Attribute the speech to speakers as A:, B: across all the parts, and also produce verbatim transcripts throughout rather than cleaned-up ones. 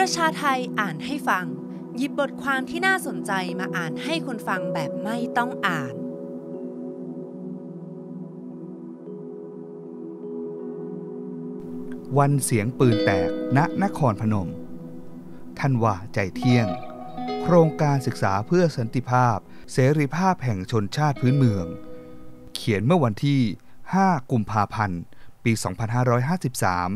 A: ประชาไทยอ่านให้ฟังหยิบบทความที่น่าสนใจมาอ่านให้คนฟังแบบไม่ต้องอ่าน
B: วันเสียงปืนแตกณนครพนมท่านว่าใจเที่ยงโครงการศึกษาเพื่อสันติภาพเสรีภาพแห่งชนชาติพื้นเมืองเขียนเมื่อวันที่ห้ากุมภาพันธ์ปีสองพันห้าร้อยห้าสิบสาม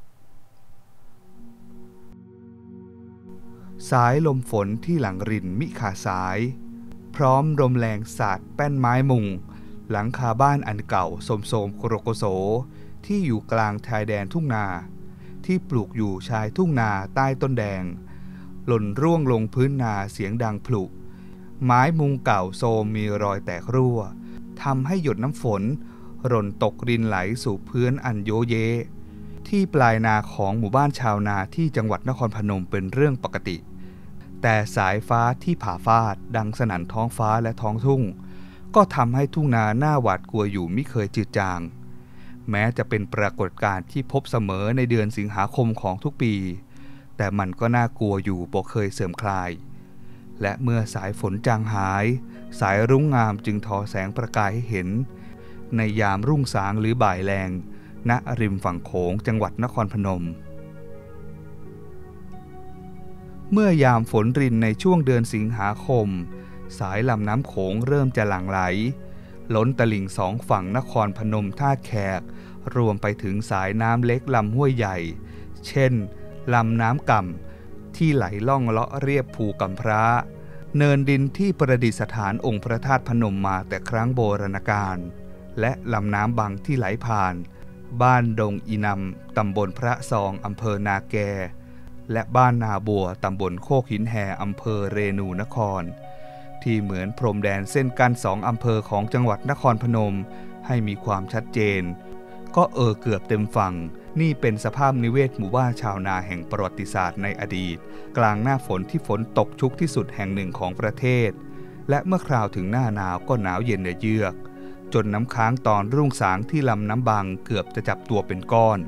B: สายลมฝนที่หลังรินมิขาดสายพร้อมลมแรงสาดแป้นไม้มุงหลังคาบ้านอันเก่าโสมๆโกรโกโสที่อยู่กลางชายแดนทุ่งนาที่ปลูกอยู่ชายทุ่งนาใต้ต้นแดงหล่นร่วงลงพื้นนาเสียงดังพลุไม้มุงเก่าโทรมมีรอยแตกรั่วทำให้หยดน้ำฝนหล่นตกรินไหลสู่พื้นอันโยเยที่ปลายนาของหมู่บ้านชาวนาที่จังหวัดนครพนมเป็นเรื่องปกติแต่สายฟ้าที่ผ่าฟาดดังสนั่นท้องฟ้าและท้องทุ่งก็ทำให้ทุ่งนาหน้าหวาดกลัวอยู่ไม่เคยจืดจางแม้จะเป็นปรากฏการณ์ที่พบเสมอในเดือนสิงหาคมของทุกปีแต่มันก็น่ากลัวอยู่บ่เคยเสื่อมคลายและเมื่อสายฝนจางหายสายรุ้งงามจึงทอแสงประกายให้เห็นในยามรุ่งสางหรือบ่ายแลงณริมฝั่งโขงจังหวัดนครพนมเมื่อยามฝนรินในช่วงเดือนสิงหาคมสายลำน้ำโขงเริ่มจะหลั่งไหลล้นตลิ่งสองฝั่งนครพนมท่าแขกรวมไปถึงสายน้ำเล็กลำห้วยใหญ่เช่นลำน้ำก่ำที่ไหลล่องเลาะเรียบภูกำพร้าเนินดินที่ประดิษฐานองค์พระธาตุพนมมาแต่ครั้งโบราณกาลและลำน้ำบังที่ไหลผ่านบ้านดงอีนำตำบลพระซองอำเภอนาแกและบ้านนาบัวตำบลโคกหินแห่อำเภอเรนูนครที่เหมือนพรมแดนเส้นกั้นสองอำเภอของจังหวัดนครพนมให้มีความชัดเจนก็เออเกือบเต็มฝั่งนี่เป็นสภาพนิเวศหมู่บ้านชาวนาแห่งประวัติศาสตร์ในอดีตกลางหน้าฝนที่ฝนตกชุกที่สุดแห่งหนึ่งของประเทศและเมื่อคราวถึงหน้าหนาวก็หนาวเย็นเยือกจนน้ำค้างตอนรุ่งสางที่ลำน้ำบางเกือบจะจับตัวเป็นก้อน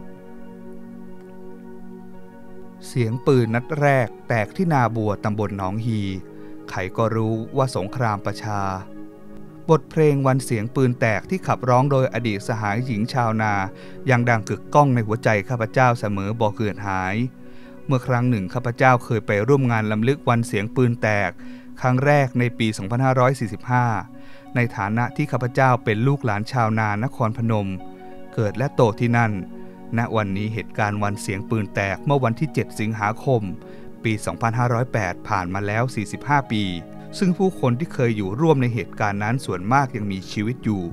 B: เสียงปืนนัดแรกแตกที่นาบัวตำบลหนองฮีใครก็รู้ว่าสงครามประชาบทเพลงวันเสียงปืนแตกที่ขับร้องโดยอดีตสหายหญิงชาวนายังดังกึกก้องในหัวใจข้าพเจ้าเสมอบ่เกิดหายเมื่อครั้งหนึ่งข้าพเจ้าเคยไปร่วมงานรำลึกวันเสียงปืนแตกครั้งแรกในปีสองพันห้าร้อยสี่สิบห้าในฐานะที่ข้าพเจ้าเป็นลูกหลานชาวนานครพนมเกิดและโตที่นั่นณวันนี้เหตุการณ์วันเสียงปืนแตกเมื่อวันที่เจ็ดสิงหาคมปีสองพันห้าร้อยแปดผ่านมาแล้วสี่สิบห้าปีซึ่งผู้คนที่เคยอยู่ร่วมในเหตุการณ์นั้นส่วนมากยังมีชีวิตอยู่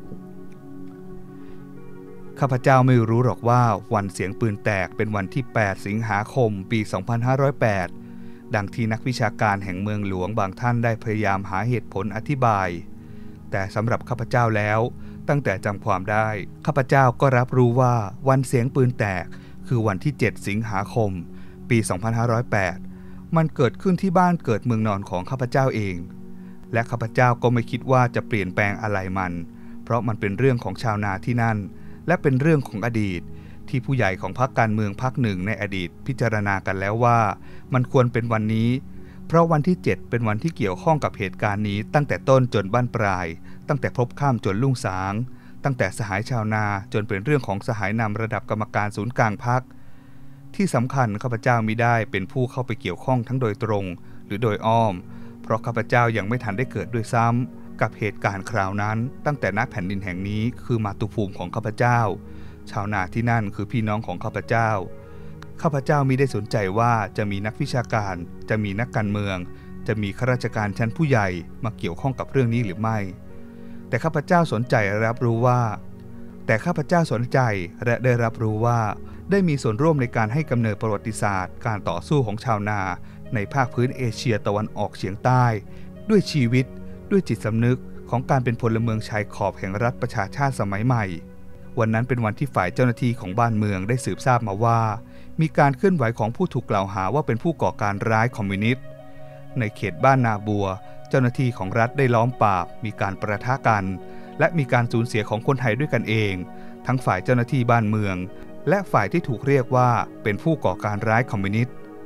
B: ข้าพเจ้าไม่รู้หรอกว่าวันเสียงปืนแตกเป็นวันที่แปดสิงหาคมปีสองพันห้าร้อยแปดดังที่นักวิชาการแห่งเมืองหลวงบางท่านได้พยายามหาเหตุผลอธิบายแต่สำหรับข้าพเจ้าแล้วตั้งแต่จำความได้ข้าพเจ้าก็รับรู้ว่าวันเสียงปืนแตกคือวันที่เจ็ดสิงหาคมปีสองพันห้าร้อยแปดมันเกิดขึ้นที่บ้านเกิดเมืองนอนของข้าพเจ้าเองและข้าพเจ้าก็ไม่คิดว่าจะเปลี่ยนแปลงอะไรมันเพราะมันเป็นเรื่องของชาวนาที่นั่นและเป็นเรื่องของอดีตที่ผู้ใหญ่ของพรรคการเมืองพรรคหนึ่งในอดีตพิจารณากันแล้วว่ามันควรเป็นวันนี้เพราะวันที่เจ็ดเป็นวันที่เกี่ยวข้องกับเหตุการณ์นี้ตั้งแต่ต้นจนบั้นปลายตั้งแต่พบค่ำจนรุ่งสางตั้งแต่สหายชาวนาจนเป็นเรื่องของสหายนำระดับกรรมการศูนย์กลางพรรคที่สำคัญข้าพเจ้ามิได้เป็นผู้เข้าไปเกี่ยวข้องทั้งโดยตรงหรือโดยอ้อมเพราะข้าพเจ้ายังไม่ทันได้เกิดด้วยซ้ำกับเหตุการณ์คราวนั้นตั้งแต่ณแผ่นดินแห่งนี้คือมาตุภูมิของข้าพเจ้าชาวนาที่นั่นคือพี่น้องของข้าพเจ้าข้าพเจ้ามิได้สนใจว่าจะมีนักวิชาการจะมีนักการเมืองจะมีข้าราชการชั้นผู้ใหญ่มาเกี่ยวข้องกับเรื่องนี้หรือไม่แต่ข้าพเจ้าสนใจรับรู้ว่าแต่ข้าพเจ้าสนใจและได้รับรู้ว่าได้มีส่วนร่วมในการให้กำเนิดประวัติศาสตร์การต่อสู้ของชาวนาในภาคพื้นเอเชียตะวันออกเฉียงใต้ด้วยชีวิตด้วยจิตสำนึกของการเป็นพลเมืองชายขอบแห่งรัฐประชาชาติสมัยใหม่วันนั้นเป็นวันที่ฝ่ายเจ้าหน้าที่ของบ้านเมืองได้สืบทราบมาว่ามีการเคลื่อนไหวของผู้ถูกกล่าวหาว่าเป็นผู้ก่อการร้ายคอมมิวนิสต์ในเขตบ้านนาบัวเจ้าหน้าที่ของรัฐได้ล้อมปราบมีการประทะกันและมีการสูญเสียของคนไทยด้วยกันเองทั้งฝ่ายเจ้าหน้าที่บ้านเมืองและฝ่ายที่ถูกเรียกว่าเป็นผู้ก่อการร้ายคอมมิวนิสต์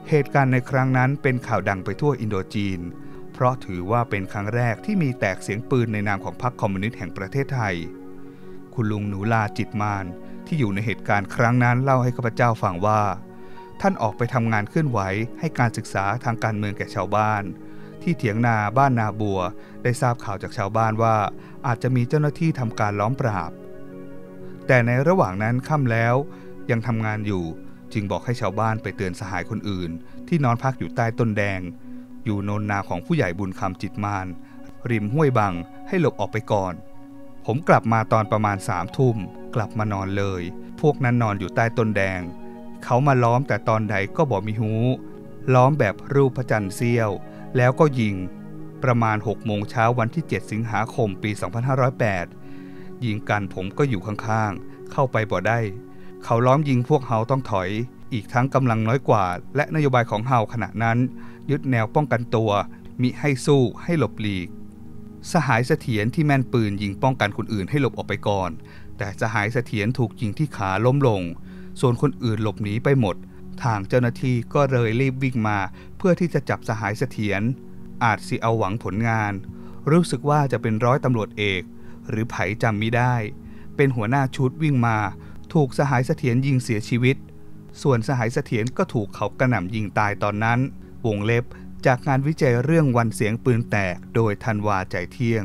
B: เหตุการณ์ในครั้งนั้นเป็นข่าวดังไปทั่วอินโดจีนเพราะถือว่าเป็นครั้งแรกที่มีแตกเสียงปืนในนามของพรรคคอมมิวนิสต์แห่งประเทศไทยคุณลุงหนูลาจิตมานที่อยู่ในเหตุการณ์ครั้งนั้นเล่าให้ข้าพเจ้าฟังว่าท่านออกไปทำงานเคลื่อนไหวให้การศึกษาทางการเมืองแก่ชาวบ้านที่เถียงนาบ้านนาบัวได้ทราบข่าวจากชาวบ้านว่าอาจจะมีเจ้าหน้าที่ทำการล้อมปราบแต่ในระหว่างนั้นค่ำแล้วยังทำงานอยู่จึงบอกให้ชาวบ้านไปเตือนสหายคนอื่นที่นอนพักอยู่ใต้ต้นแดงอยู่โนนนาของผู้ใหญ่บุญคำจิตมานริมห้วยบังให้หลบออกไปก่อนผมกลับมาตอนประมาณสามทุ่มกลับมานอนเลยพวกนั้นนอนอยู่ใต้ต้นแดงเขามาล้อมแต่ตอนใดก็บอกมีหูล้อมแบบรูปพระจันทร์เสี้ยวแล้วก็ยิงประมาณหกโมงเช้าวันที่เจ็ดสิงหาคมปีสองพันห้าร้อยแปดยิงกันผมก็อยู่ข้างๆเข้าไปบ่ได้เขาล้อมยิงพวกเฮาต้องถอยอีกทั้งกำลังน้อยกว่าและนโยบายของเฮาขณะนั้นยึดแนวป้องกันตัวมิให้สู้ให้หลบหลีกสหายเสถียรที่แม่นปืนยิงป้องกันคนอื่นให้หลบออกไปก่อนแต่สหายเสถียรถูกยิงที่ขาล้มลงส่วนคนอื่นหลบหนีไปหมดทางเจ้าหน้าที่ก็เลยรีบวิ่งมาเพื่อที่จะจับสหายเสถียรอาจสิเอาหวังผลงานรู้สึกว่าจะเป็นร้อยตำรวจเอกหรือไผจำมิได้เป็นหัวหน้าชุดวิ่งมาถูกสหายเสถียรยิงเสียชีวิตส่วนสหายเสถียรก็ถูกเขากระหน่ำยิงตายตอนนั้นวงเล็บจากงานวิจัยเรื่องวันเสียงปืนแตกโดยธันวาใจเที่ยง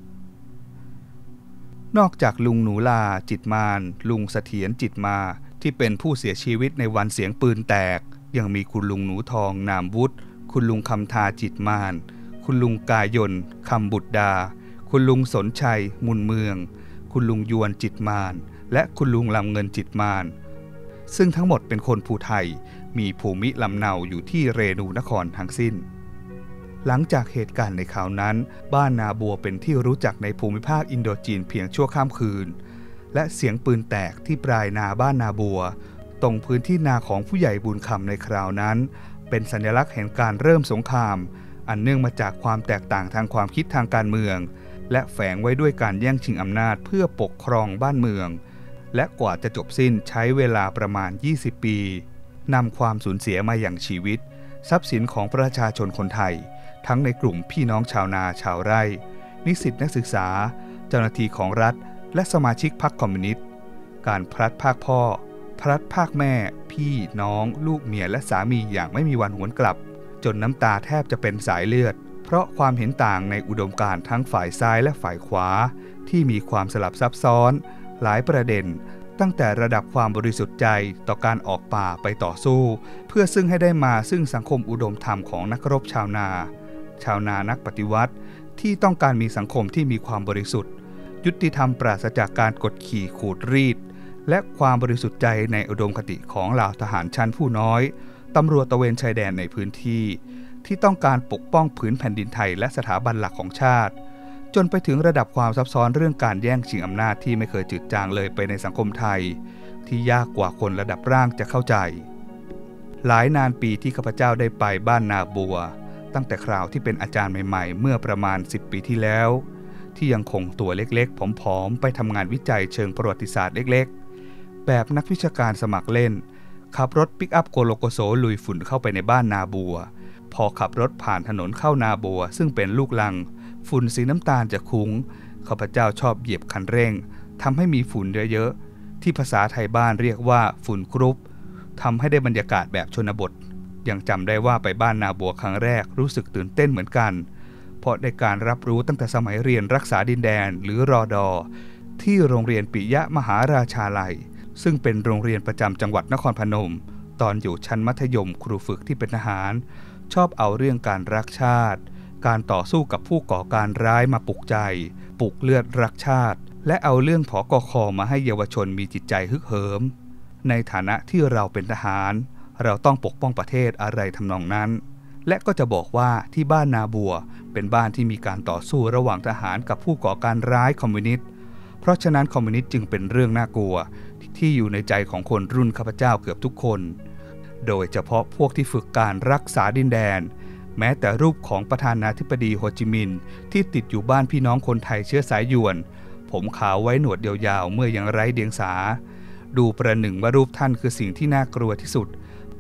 B: นอกจากลุงหนูลาจิตมานลุงเสถียรจิตมาที่เป็นผู้เสียชีวิตในวันเสียงปืนแตกยังมีคุณลุงหนูทองนามวุฒิคุณลุงคำทาจิตมานคุณลุงกายนคำบุตรดาคุณลุงสนชัยมุนเมืองคุณลุงยวนจิตมานและคุณลุงลำเงินจิตมานซึ่งทั้งหมดเป็นคนภูไทยมีภูมิลำเนาอยู่ที่เรนูนครทั้งสิ้นหลังจากเหตุการณ์ในคราวนั้นบ้านนาบัวเป็นที่รู้จักในภูมิภาคอินโดจีนเพียงชั่วข้ามคืนและเสียงปืนแตกที่ปลายนาบ้านนาบัวตรงพื้นที่นาของผู้ใหญ่บุญคำในคราวนั้นเป็นสัญลักษณ์แห่งการเริ่มสงครามอันเนื่องมาจากความแตกต่างทางความคิดทางการเมืองและแฝงไว้ด้วยการแย่งชิงอำนาจเพื่อปกครองบ้านเมืองและกว่าจะจบสิ้นใช้เวลาประมาณยี่สิบปีนำความสูญเสียมาอย่างชีวิตทรัพย์สินของประชาชนคนไทยทั้งในกลุ่มพี่น้องชาวนาชาวไร่นิสิตนักศึกษาเจ้าหน้าที่ของรัฐและสมาชิกพรรคคอมมิวนิสต์การพลัดพรากพ่อพลัดพรากแม่พี่น้องลูกเมียและสามีอย่างไม่มีวันหวนกลับจนน้ำตาแทบจะเป็นสายเลือดเพราะความเห็นต่างในอุดมการณ์ทั้งฝ่ายซ้ายและฝ่ายขวาที่มีความสลับซับซ้อนหลายประเด็นตั้งแต่ระดับความบริสุทธิ์ใจต่อการออกป่าไปต่อสู้เพื่อซึ่งให้ได้มาซึ่งสังคมอุดมธรรมของนักรบชาวนาชาวนานักปฏิวัติที่ต้องการมีสังคมที่มีความบริสุทธิ์ยุติธรรมปราศจากการกดขี่ขูดรีดและความบริสุทธิ์ใจในอุดมคติของเหล่าทหารชั้นผู้น้อยตำรวจตระเวนชายแดนในพื้นที่ที่ต้องการปกป้องผืนแผ่นดินไทยและสถาบันหลักของชาติจนไปถึงระดับความซับซ้อนเรื่องการแย่งชิงอำนาจที่ไม่เคยจืดจางเลยไปในสังคมไทยที่ยากกว่าคนระดับร่างจะเข้าใจหลายนานปีที่ข้าพเจ้าได้ไปบ้านนาบัวตั้งแต่คราวที่เป็นอาจารย์ใหม่ๆเมื่อประมาณสิบปีที่แล้วที่ยังคงตัวเล็กๆผอมๆไปทำงานวิจัยเชิงประวัติศาสตร์เล็กๆแบบนักวิชาการสมัครเล่นขับรถปิกอัพโกโลโกโซลุยฝุ่นเข้าไปในบ้านนาบัวพอขับรถผ่านถนนเข้านาบัวซึ่งเป็นลูกลังฝุ่นสีน้ำตาลจะคุ้งข้าพเจ้าชอบเหยียบคันเร่งทำให้มีฝุ่นเยอะๆที่ภาษาไทยบ้านเรียกว่าฝุ่นกรุ๊ปทำให้ได้บรรยากาศแบบชนบทยังจำได้ว่าไปบ้านนาบัวครั้งแรกรู้สึกตื่นเต้นเหมือนกันเพราะได้การรับรู้ตั้งแต่สมัยเรียนรักษาดินแดนหรือรอดอที่โรงเรียนปิยะมหาราชาลัยซึ่งเป็นโรงเรียนประจำจังหวัดนครพนมตอนอยู่ชั้นมัธยมครูฝึกที่เป็นทหารชอบเอาเรื่องการรักชาติการต่อสู้กับผู้ก่อการร้ายมาปลุกใจปลุกเลือดรักชาติและเอาเรื่องผกค.มาให้เยาวชนมีจิตใจฮึกเหิมในฐานะที่เราเป็นทหารเราต้องปกป้องประเทศอะไรทำนองนั้นและก็จะบอกว่าที่บ้านนาบัวเป็นบ้านที่มีการต่อสู้ระหว่างทหารกับผู้ก่อการร้ายคอมมิวนิสต์เพราะฉะนั้นคอมมิวนิสต์จึงเป็นเรื่องน่ากลัวที่อยู่ในใจของคนรุ่นข้าพเจ้าเกือบทุกคนโดยเฉพาะพวกที่ฝึกการรักษาดินแดนแม้แต่รูปของประธานาธิบดีโฮจิมินห์ที่ติดอยู่บ้านพี่น้องคนไทยเชื้อสายยวนผมขาวไว้หนวดยาวๆเมื่อยังไร้เดียงสาดูประหนึ่งว่ารูปท่านคือสิ่งที่น่ากลัวที่สุด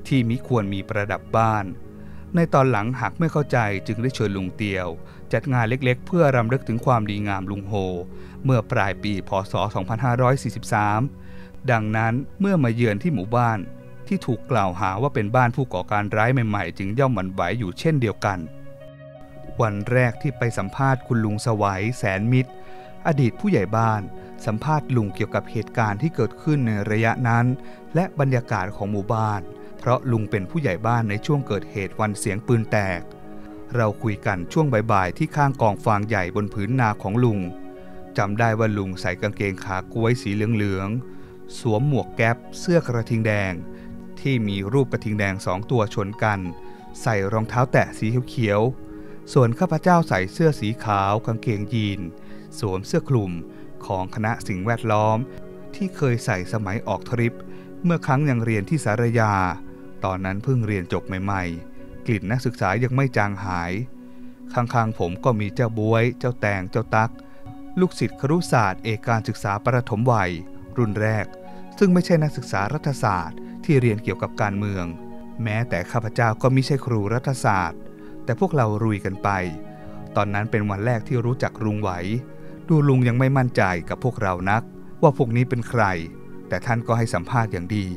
B: ที่มิควรมีประดับบ้านในตอนหลังหากไม่เข้าใจจึงได้เชิญลุงเตียวจัดงานเล็กๆเพื่อรำลึกถึงความดีงามลุงโฮเมื่อปลายปีพ.ศ. สองพันห้าร้อยสี่สิบสามดังนั้นเมื่อมาเยือนที่หมู่บ้านที่ถูกกล่าวหาว่าเป็นบ้านผู้ก่อการร้ายใหม่ๆจึงย่อมหวั่นไหวอยู่เช่นเดียวกันวันแรกที่ไปสัมภาษณ์คุณลุงสวัยแสนมิตรอดีตผู้ใหญ่บ้านสัมภาษณ์ลุงเกี่ยวกับเหตุการณ์ที่เกิดขึ้นในระยะนั้นและบรรยากาศของหมู่บ้านเพราะลุงเป็นผู้ใหญ่บ้านในช่วงเกิดเหตุวันเสียงปืนแตกเราคุยกันช่วงบ่ายๆที่ข้างกองฟางใหญ่บนผืนนาของลุงจำได้ว่าลุงใส่กางเกงขาก๊วยสีเหลืองๆสวมหมวกแก๊ปเสื้อกระทิงแดงที่มีรูปกระทิงแดงสองตัวชนกันใส่รองเท้าแตะสีเขียวๆส่วนข้าพเจ้าใส่เสื้อสีขาวกางเกงยีนสวมเสื้อคลุมของคณะสิ่งแวดล้อมที่เคยใส่สมัยออกทริปเมื่อครั้งยังเรียนที่สารยาตอนนั้นเพิ่งเรียนจบใหม่ๆกลิ่นนักศึกษายังไม่จางหายข้างๆผมก็มีเจ้าบ๊วยเจ้าแตงเจ้าตั๊กลูกศิษย์ครุศาสตร์เอกการศึกษาประถมวัยรุ่นแรกซึ่งไม่ใช่นักศึกษารัฐศาสตร์ที่เรียนเกี่ยวกับการเมืองแม้แต่ข้าพเจ้าก็ไม่ใช่ครูรัฐศาสตร์แต่พวกเรารุยกันไปตอนนั้นเป็นวันแรกที่รู้จักลุงไหวดูลุงยังไม่มั่นใจกับพวกเรานักว่าพวกนี้เป็นใครแต่ท่านก็ให้สัมภาษณ์อย่างดี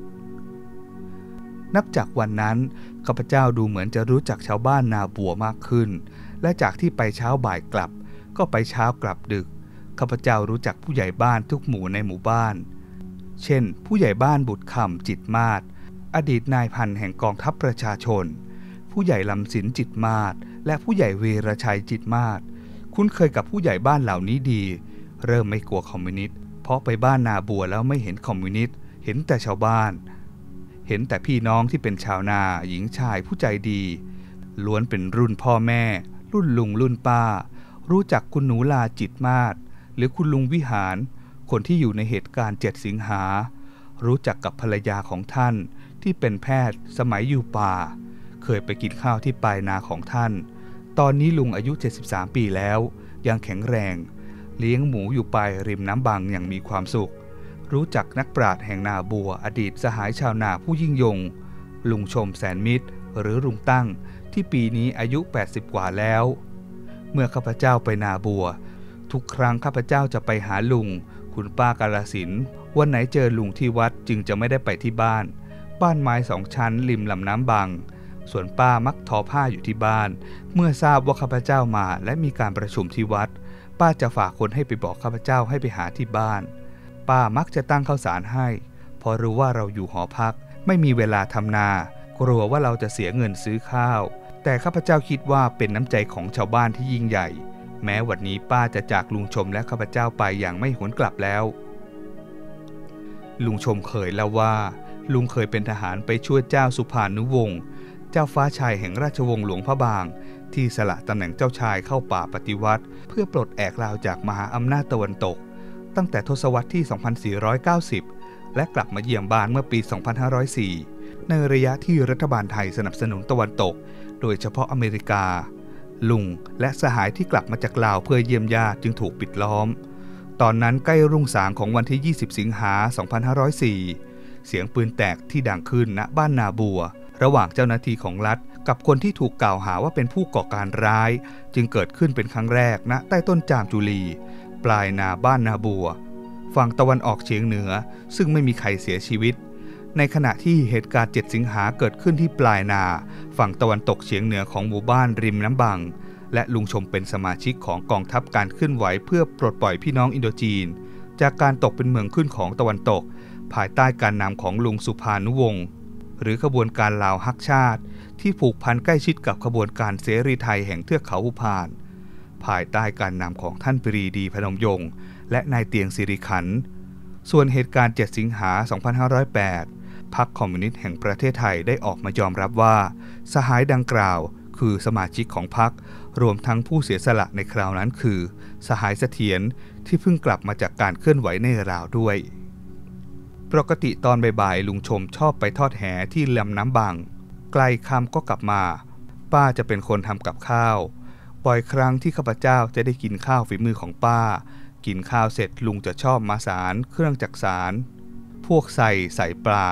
B: นับจากวันนั้นข้าพเจ้าดูเหมือนจะรู้จักชาวบ้านนาบัวมากขึ้นและจากที่ไปเช้าบ่ายกลับก็ไปเช้ากลับดึกข้าพเจ้ารู้จักผู้ใหญ่บ้านทุกหมู่ในหมู่บ้านเช่นผู้ใหญ่บ้านบุตรคำจิตมาศอดีตนายพันแห่งกองทัพประชาชนผู้ใหญ่ลำสินจิตมาศและผู้ใหญ่เวรชัยจิตมาศคุ้นเคยกับผู้ใหญ่บ้านเหล่านี้ดีเริ่มไม่กลัวคอมมิวนิสต์เพราะไปบ้านนาบัวแล้วไม่เห็นคอมมิวนิสต์เห็นแต่ชาวบ้านเห็นแต่พี่น้องที่เป็นชาวนาหญิงชายผู้ใจดีล้วนเป็นรุ่นพ่อแม่รุ่นลุงรุ่นป้ารู้จักคุณหนูลาจิตมาศหรือคุณลุงวิหารคนที่อยู่ในเหตุการณ์เจ็ดสิงหารู้จักกับภรรยาของท่านที่เป็นแพทย์สมัยอยู่ป่าเคยไปกินข้าวที่ปลายนาของท่านตอนนี้ลุงอายุเจ็ดสิบสามปีแล้วยังแข็งแรงเลี้ยงหมูอยู่ปลายริมน้ำบางอย่างมีความสุขรู้จักนักปราชญ์แห่งนาบัวอดีตสหายชาวนาผู้ยิ่งยงลุงชมแสนมิตรหรือลุงตั้งที่ปีนี้อายุแปดสิบกว่าแล้วเมื่อข้าพเจ้าไปนาบัวทุกครั้งข้าพเจ้าจะไปหาลุงคุณป้ากาลสินวันไหนเจอลุงที่วัดจึงจะไม่ได้ไปที่บ้านบ้านไม้สองชั้นริมลำน้ำบางส่วนป้ามักทอผ้าอยู่ที่บ้านเมื่อทราบว่าข้าพเจ้ามาและมีการประชุมที่วัดป้าจะฝากคนให้ไปบอกข้าพเจ้าให้ไปหาที่บ้านป้ามักจะตั้งข้าวสารให้พอรู้ว่าเราอยู่หอพักไม่มีเวลาทำนากลัวว่าเราจะเสียเงินซื้อข้าวแต่ข้าพเจ้าคิดว่าเป็นน้ำใจของชาวบ้านที่ยิ่งใหญ่แม้วันนี้ป้าจะจากลุงชมและข้าพเจ้าไปอย่างไม่หวนกลับแล้วลุงชมเคยเล่าว่าลุงเคยเป็นทหารไปช่วยเจ้าสุภานุวงศ์เจ้าฟ้าชายแห่งราชวงศ์หลวงพระบางที่สละตำแหน่งเจ้าชายเข้าป่าปฏิวัติเพื่อปลดแอกลาวจากมหาอำนาจตะวันตกตั้งแต่ทศวรรษที่ สองพันสี่ร้อยเก้าสิบ และกลับมาเยี่ยมบ้านเมื่อปี สองพันห้าร้อยสี่ ในระยะที่รัฐบาลไทยสนับสนุนตะวันตกโดยเฉพาะอเมริกาลุงและสหายที่กลับมาจากลาวเพื่อเยี่ยมญาติจึงถูกปิดล้อมตอนนั้นใกล้รุ่งสางของวันที่ ยี่สิบ สิงหาคม สองพันห้าร้อยสี่ เสียงปืนแตกที่ดังขึ้นณบ้านนาบัวระหว่างเจ้าหน้าที่ของรัฐกับคนที่ถูกกล่าวหาว่าเป็นผู้ก่อการร้ายจึงเกิดขึ้นเป็นครั้งแรกณใต้ต้นจามจุลีปลายนาบ้านนาบัวฝั่งตะวันออกเฉียงเหนือซึ่งไม่มีใครเสียชีวิตในขณะที่เหตุการณ์เจ็ดสิงหาเกิดขึ้นที่ปลายนาฝั่งตะวันตกเฉียงเหนือของหมู่บ้านริมน้ำบังและลุงชมเป็นสมาชิกของกองทัพการเคลื่อนไหวเพื่อปลดปล่อยพี่น้องอินโดจีนจากการตกเป็นเมืองขึ้นของตะวันตกภายใต้การนำของลุงสุภานุวงศ์หรือขบวนการลาวฮักชาติที่ผูกพันใกล้ชิดกับขบวนการเสรีไทยแห่งเทือกเขาภูพานภายใต้การนำของท่านปรีดีพนมยงค์และนายเตียงสิริขันธ์ส่วนเหตุการณ์เจ็ดสิงหาคม สองพันห้าร้อยแปด พรรคคอมมิวนิสต์แห่งประเทศไทยได้ออกมายอมรับว่าสหายดังกล่าวคือสมาชิกของพรรครวมทั้งผู้เสียสละในคราวนั้นคือสหายเสถียรที่เพิ่งกลับมาจากการเคลื่อนไหวในลาวด้วยปกติตอนบ่ายๆลุงชมชอบไปทอดแหที่ลำน้ำบางใกล้ค่ำก็กลับมาป้าจะเป็นคนทำกับข้าวบ่อยครั้งที่ข้าพเจ้าจะได้กินข้าวฝีมือของป้ากินข้าวเสร็จลุงจะชอบมาสารเครื่องจักสารพวกใส่ใส่ปลา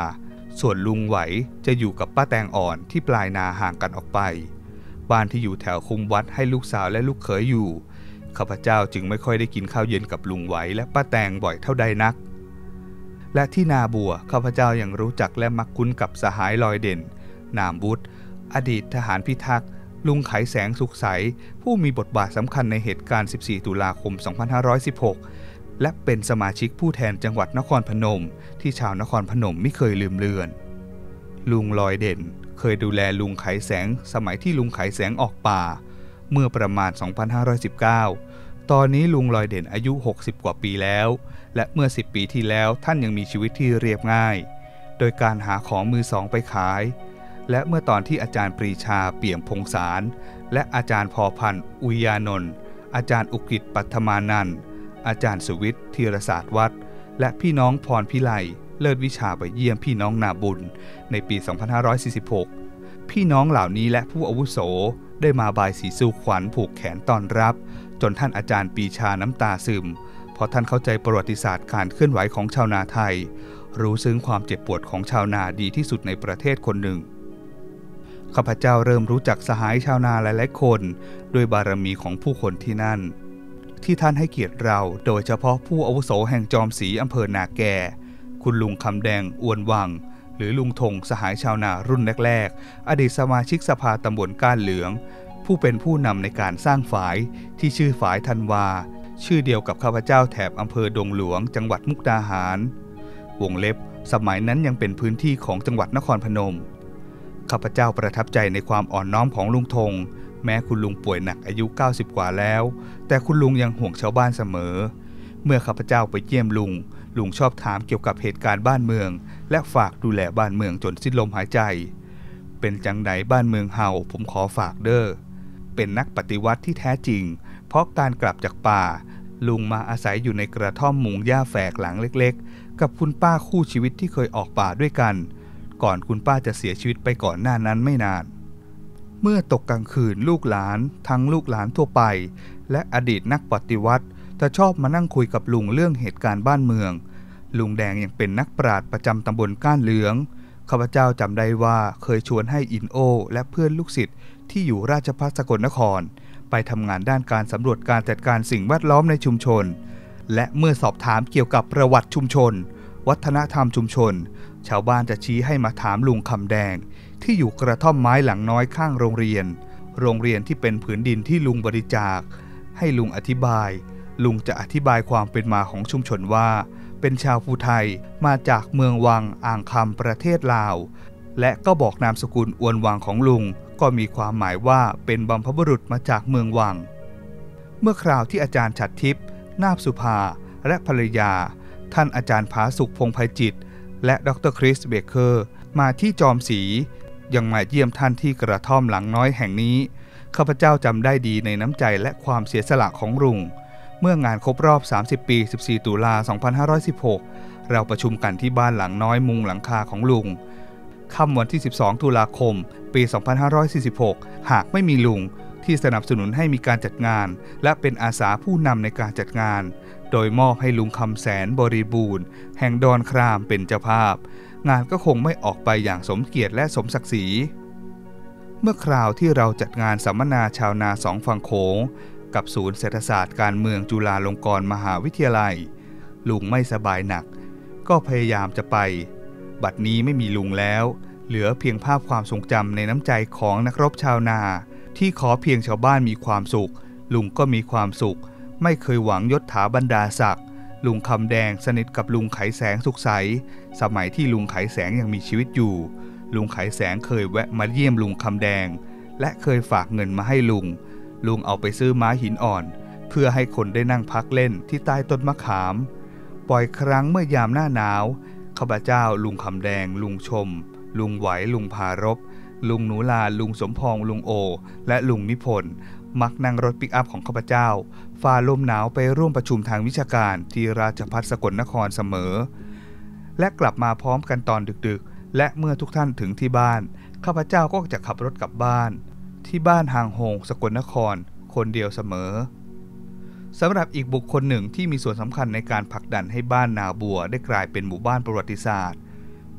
B: ส่วนลุงไหวจะอยู่กับป้าแตงอ่อนที่ปลายนาห่างกันออกไปบ้านที่อยู่แถวคุมวัดให้ลูกสาวและลูกเขยอยู่ข้าพเจ้าจึงไม่ค่อยได้กินข้าวเย็นกับลุงไหวและป้าแตงบ่อยเท่าใดนักและที่นาบัวข้าพเจ้ายังรู้จักและมักคุ้นกับสหายลอยเด่นนามบุตรอดีตทหารพิทักษ์ลุงไขแสงสุขใสผู้มีบทบาทสำคัญในเหตุการณ์สิบสี่ตุลาคมสองพันห้าร้อยสิบหกและเป็นสมาชิกผู้แทนจังหวัดนครพนมที่ชาวนครพนมไม่เคยลืมเลือนลุงลอยเด่นเคยดูแลลุงไขแสงสมัยที่ลุงไขแสงออกป่าเมื่อประมาณสองพันห้าร้อยสิบเก้าตอนนี้ลุงลอยเด่นอายุหกสิบกว่าปีแล้วและเมื่อสิบปีที่แล้วท่านยังมีชีวิตที่เรียบง่ายโดยการหาของมือสองไปขายและเมื่อตอนที่อาจารย์ปรีชาเปี่ยมพงษารและอาจารย์พอพันธ์อุยานนท์อาจารย์อุกฤษปัทมานันท์อาจารย์สุวิทย์ธีรศาสตร์วัดและพี่น้องพรพิไลเลิศวิชาไปเยี่ยมพี่น้องนาบุญในปีสองพันห้าร้อยสี่สิบหกพี่น้องเหล่านี้และผู้อาวุโสได้มาบายสีสู่ขวัญผูกแขนต้อนรับจนท่านอาจารย์ปรีชาน้ำตาซึมเพราะท่านเข้าใจประวัติศาสตร์การเคลื่อนไหวของชาวนาไทยรู้ซึ้งความเจ็บปวดของชาวนาดีที่สุดในประเทศคนหนึ่งข้าพเจ้าเริ่มรู้จักสหายชาวนาหลายๆคนด้วยบารมีของผู้คนที่นั่นที่ท่านให้เกียรติเราโดยเฉพาะผู้อาวุโสแห่งจอมศรีอำเภอนาแกคุณลุงคำแดงอวนวังหรือลุงธงสหายชาวนารุ่นแรกๆอดีตสมาชิกสภาตำบลก้านเหลืองผู้เป็นผู้นำในการสร้างฝายที่ชื่อฝายธันวาชื่อเดียวกับข้าพเจ้าแถบอำเภอดงหลวงจังหวัดมุกดาหารวงเล็บสมัยนั้นยังเป็นพื้นที่ของจังหวัดนครพนมข้าพเจ้าประทับใจในความอ่อนน้อมของลุงธงแม้คุณลุงป่วยหนักอายุเก้าสิบกว่าแล้วแต่คุณลุงยังห่วงชาวบ้านเสมอเมื่อข้าพเจ้าไปเยี่ยมลุงลุงชอบถามเกี่ยวกับเหตุการณ์บ้านเมืองและฝากดูแลบ้านเมืองจนสิ้นลมหายใจเป็นจังไดบ้านเมืองเฮาผมขอฝากเด้อเป็นนักปฏิวัติที่แท้จริงเพราะการกลับจากป่าลุงมาอาศัยอยู่ในกระท่อมมุงหญ้าแฝกหลังเล็กๆกับคุณป้าคู่ชีวิตที่เคยออกป่าด้วยกันก่อนคุณป้าจะเสียชีวิตไปก่อนหน้านั้นไม่นานเมื่อตกกลางคืนลูกหลานทั้งลูกหลานทั่วไปและอดีตนักปฏิวัติจะชอบมานั่งคุยกับลุงเรื่องเหตุการณ์บ้านเมืองลุงแดงยังเป็นนักปราชญ์ประจำตำบลก้านเหลืองข้าพเจ้าจำได้ว่าเคยชวนให้อินโอและเพื่อนลูกศิษย์ที่อยู่ราชภัฏสกลนครไปทำงานด้านการสำรวจการจัดการสิ่งแวดล้อมในชุมชนและเมื่อสอบถามเกี่ยวกับประวัติชุมชนวัฒนธรรมชุมชนชาวบ้านจะชี้ให้มาถามลุงคำแดงที่อยู่กระท่อมไม้หลังน้อยข้างโรงเรียนโรงเรียนที่เป็นผืนดินที่ลุงบริจาคให้ลุงอธิบายลุงจะอธิบายความเป็นมาของชุมชนว่าเป็นชาวภูไทยมาจากเมืองวังอ่างคำประเทศลาวและก็บอกนามสกุลอวนวังของลุงก็มีความหมายว่าเป็นบรรพบุรุษมาจากเมืองวังเมื่อคราวที่อาจารย์ฉัตรทิพย์นาบสุภาและภรรยาท่านอาจารย์ผาสุขพงษ์ไพจิตรและดร.คริสเบเกอร์มาที่จอมศรียังมาเยี่ยมท่านที่กระท่อมหลังน้อยแห่งนี้ข้าพเจ้าจำได้ดีในน้ำใจและความเสียสละของลุงเมื่องานครบรอบสามสิบปีสิบสี่ตุลาสองพันห้าร้อยสิบหกเราประชุมกันที่บ้านหลังน้อยมุงหลังคาของลุงค่ำวันที่สิบสองตุลาคมปีสองพันห้าร้อยสี่สิบหกหากไม่มีลุงที่สนับสนุนให้มีการจัดงานและเป็นอาสาผู้นำในการจัดงานโดยมอบให้ลุงคำแสนบริบูรณ์แห่งดอนครามเป็นเจ้าภาพงานก็คงไม่ออกไปอย่างสมเกียรติและสมศักดิ์ศรีเมื่อคราวที่เราจัดงานสัมมนาชาวนาสองฝั่งโขงกับศูนย์เศรษฐศาสตร์การเมืองจุฬาลงกรณ์มหาวิทยาลัยลุงไม่สบายหนักก็พยายามจะไปบัดนี้ไม่มีลุงแล้วเหลือเพียงภาพความทรงจำในน้ำใจของนักรบชาวนาที่ขอเพียงชาวบ้านมีความสุขลุงก็มีความสุขไม่เคยหวังยศถาบรรดาศักดิ์ลุงคำแดงสนิทกับลุงไขแสงสุขใสสมัยที่ลุงไขแสงยังมีชีวิตอยู่ลุงไขแสงเคยแวะมาเยี่ยมลุงคำแดงและเคยฝากเงินมาให้ลุงลุงเอาไปซื้อม้าหินอ่อนเพื่อให้คนได้นั่งพักเล่นที่ใต้ต้นมะขามบ่อยครั้งเมื่อยามหน้าหนาวข้าพเจ้าลุงคำแดงลุงชมลุงไหวลุงพารบลุงหนูลาลุงสมพองลุงโอและลุงนิพนธ์มักนั่งรถปิกอัพของข้าพเจ้าฝ่าลมหนาวไปร่วมประชุมทางวิชาการที่ราชภัฏสกลนครเสมอและกลับมาพร้อมกันตอนดึกๆและเมื่อทุกท่านถึงที่บ้านข้าพเจ้าก็จะขับรถกลับบ้านที่บ้านหางโฮงสกลนครคนเดียวเสมอสำหรับอีกบุคคลหนึ่งที่มีส่วนสำคัญในการผลักดันให้บ้านนาบัวได้กลายเป็นหมู่บ้านประวัติศาสตร์เ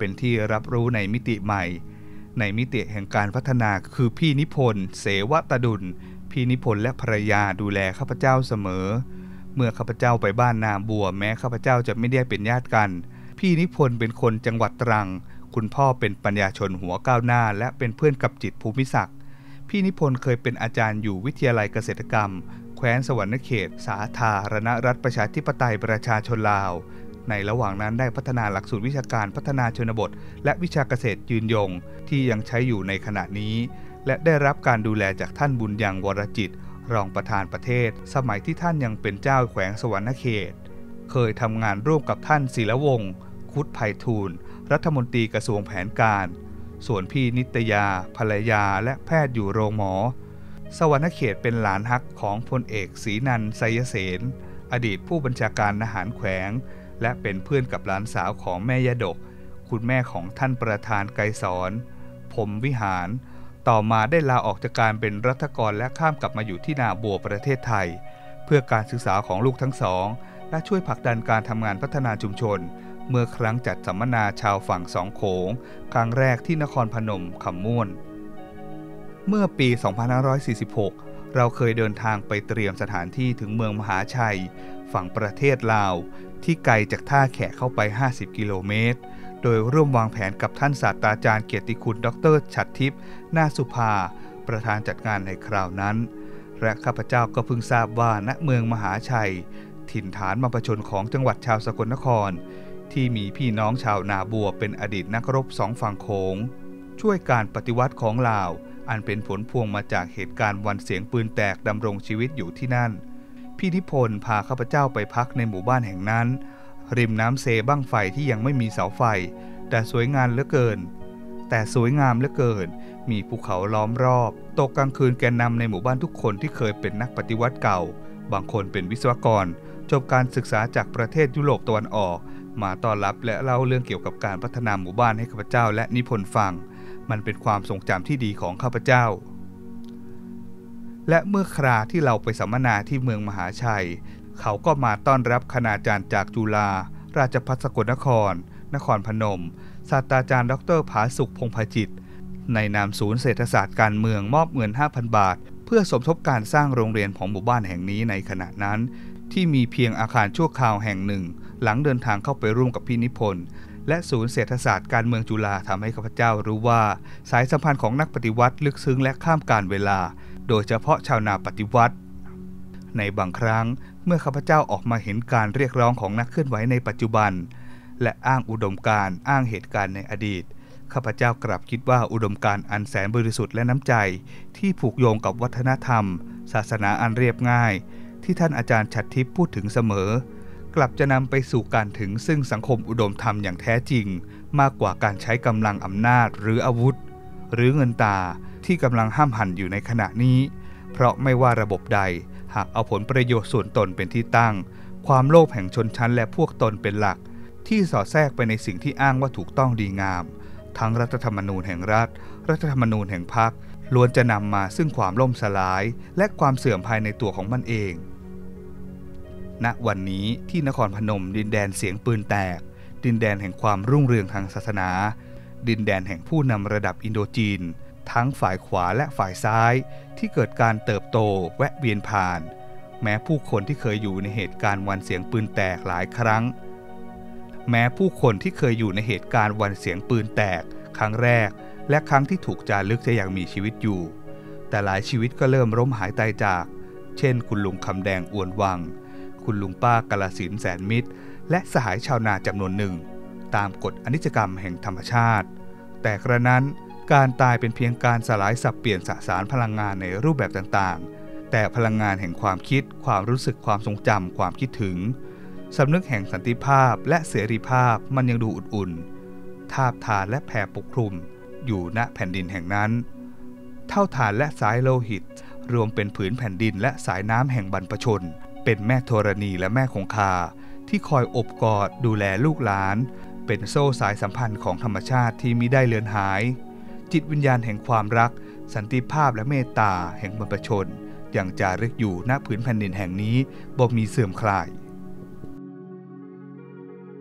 B: เป็นที่รับรู้ในมิติใหม่ในมิติแห่งการพัฒนาคือพี่นิพนธ์เสวตดุลพี่นิพนธ์และภรรยาดูแลข้าพเจ้าเสมอเมื่อข้าพเจ้าไปบ้านนาบัวแม้ข้าพเจ้าจะไม่ได้เป็นญาติกันพี่นิพนธ์เป็นคนจังหวัดตรังคุณพ่อเป็นปัญญาชนหัวก้าวหน้าและเป็นเพื่อนกับจิตรภูมิศักดิ์พี่นิพนธ์เคยเป็นอาจารย์อยู่วิทยาลัยเกษตรกรรมแคว้นสวรรณเขตสาธารณรัฐประชาธิปไตยประชาชนลาวในระหว่างนั้นได้พัฒนาหลักสูตรวิชาการพัฒนาชนบทและวิชาเกษตรยืนยงที่ยังใช้อยู่ในขณะนี้และได้รับการดูแลจากท่านบุญยังวรจิตรองประธานประเทศสมัยที่ท่านยังเป็นเจ้าแขวงสวรรณเขตเคยทำงานร่วมกับท่านศิลวงศ์คุดไพฑูรย์รัฐมนตรีกระทรวงแผนการส่วนพี่นิตยาภรรยาและแพทย์อยู่โรงหมอสวรรณเขตเป็นหลานฮักของพลเอกศรีนันท์ไสยเสนอดีตผู้บัญชาการทหารแขวงและเป็นเพื่อนกับหลานสาวของแม่ยดกคุณแม่ของท่านประธานไกรสอนพรหมวิหารต่อมาได้ลาออกจากการเป็นรัฐกรและข้ามกลับมาอยู่ที่นาบัวประเทศไทยเพื่อการศึกษาของลูกทั้งสองและช่วยผลักดันการทำงานพัฒนาชุมชนเมื่อครั้งจัดสัมมนาชาวฝั่งสองโขงครั้งแรกที่นครพนมคำม่วนเมื่อปี สองพันห้าร้อยสี่สิบหก เราเคยเดินทางไปเตรียมสถานที่ถึงเมืองมหาชัยฝั่งประเทศลาวที่ไกลจากท่าแขกเข้าไปห้าสิบกิโลเมตรโดยร่วมวางแผนกับท่านศาสตราจารย์เกียรติคุณดร.ฉัตรทิพย์นาสุภาประธานจัดงานในคราวนั้นและข้าพเจ้าก็เพิ่งทราบว่าณเมืองมหาชัยถิ่นฐานบรรพชนของจังหวัดชาวสกลนครที่มีพี่น้องชาวนาบัวเป็นอดีตนักรบสองฝั่งโขงช่วยการปฏิวัติของลาวอันเป็นผลพวงมาจากเหตุการณ์วันเสียงปืนแตกดำรงชีวิตอยู่ที่นั่นพี่นิพนธ์พาข้าพเจ้าไปพักในหมู่บ้านแห่งนั้นริมน้ำเซบั้งไฟที่ยังไม่มีเสาไฟแต่สวยงามเหลือเกินแต่สวยงามเหลือเกินมีภูเขาล้อมรอบตกกลางคืนแกนนำในหมู่บ้านทุกคนที่เคยเป็นนักปฏิวัติเก่าบางคนเป็นวิศวกรจบการศึกษาจากประเทศยุโรปตะวันออกมาต้อนรับและเล่าเรื่องเกี่ยวกับการพัฒนาหมู่บ้านให้ข้าพเจ้าและนิพนธ์ฟังมันเป็นความทรงจำที่ดีของข้าพเจ้าและเมื่อคราที่เราไปสัมมนาที่เมืองมหาชัยเขาก็มาต้อนรับคณาจารย์จากจุฬาราชภัฏสกลนครนครพนมศาสตราจารย์ดร.ผาสุขพงษ์พจิตรในนามศูนย์เศรษฐศาสตร์การเมืองมอบเงิน ห้าพัน บาทเพื่อสมทบการสร้างโรงเรียนของหมู่บ้านแห่งนี้ในขณะนั้นที่มีเพียงอาคารชั่วคราวแห่งหนึ่งหลังเดินทางเข้าไปร่วมกับพี่นิพนธ์และศูนย์เศรษฐศาสตร์การเมืองจุฬาทำให้ข้าพเจ้ารู้ว่าสายสัมพันธ์ของนักปฏิวัติลึกซึ้งและข้ามกาลเวลาโดยเฉพาะชาวนาปฏิวัติในบางครั้งเมื่อข้าพเจ้าออกมาเห็นการเรียกร้องของนักเคลื่อนไหวในปัจจุบันและอ้างอุดมการณ์อ้างเหตุการณ์ในอดีตข้าพเจ้ากลับคิดว่าอุดมการณ์อันแสนบริสุทธิ์และน้ำใจที่ผูกโยงกับวัฒนธรรมศาสนาอันเรียบง่ายที่ท่านอาจารย์ฉัตรทิพย์พูดถึงเสมอกลับจะนำไปสู่การถึงซึ่งสังคมอุดมธรรมอย่างแท้จริงมากกว่าการใช้กำลังอำนาจหรืออาวุธหรือเงินตราที่กำลังห้ามหันอยู่ในขณะนี้เพราะไม่ว่าระบบใดหากเอาผลประโยชน์ส่วนตนเป็นที่ตั้งความโลภแห่งชนชั้นและพวกตนเป็นหลักที่สอดแทรกไปในสิ่งที่อ้างว่าถูกต้องดีงามทั้งรัฐธรรมนูญแห่งรัฐรัฐธรรมนูญแห่งพรรคล้วนจะนำมาซึ่งความล่มสลายและความเสื่อมภายในตัวของมันเองณวันนี้ที่นครพนมดินแดนเสียงปืนแตกดินแดนแห่งความรุ่งเรืองทางศาสนาดินแดนแห่งผู้นำระดับอินโดจีนทั้งฝ่ายขวาและฝ่ายซ้ายที่เกิดการเติบโตแวะเวียนผ่านแม้ผู้คนที่เคยอยู่ในเหตุการณ์วันเสียงปืนแตกหลายครั้งแม้ผู้คนที่เคยอยู่ในเหตุการณ์วันเสียงปืนแตกครั้งแรกและครั้งที่ถูกจารึกจะยังมีชีวิตอยู่แต่หลายชีวิตก็เริ่มล้มหายตายจากเช่นคุณลุงคำแดงอวนวังคุณลุงป้ากาลสินแสนมิตรและสหายชาวนาจำนวนหนึ่งตามกฎอนิจกรรมแห่งธรรมชาติแต่กระนั้นการตายเป็นเพียงการสลายสับเปลี่ยนสสารพลังงานในรูปแบบต่างๆแต่พลังงานแห่งความคิดความรู้สึกความทรงจำความคิดถึงสำนึกแห่งสันติภาพและเสรีภาพมันยังดูอุ่นๆทาบทานและแผ่ปกคลุมอยู่ณแผ่นดินแห่งนั้นเท่าฐานและสายโลหิตรวมเป็นผืนแผ่นดินและสายน้ำแห่งบรรพชนเป็นแม่ธรณีและแม่คงคาที่คอยอบกอดดูแลลูกหลานเป็นโซ่สายสัมพันธ์ของธรรมชาติที่มิได้เลือนหายจิตวิญญาณแห่งความรักสันติภาพและเมตตาแห่งบรรพชนยังจารึกอยู่ณผืนแผ่นดินแห่งนี้บ่มีเสื่อมคลาย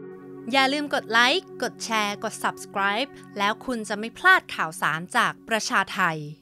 A: อย่าลืมกดไลค์ กดแชร์ กด Subscribe แล้วคุณจะไม่พลาดข่าวสารจากประชาไท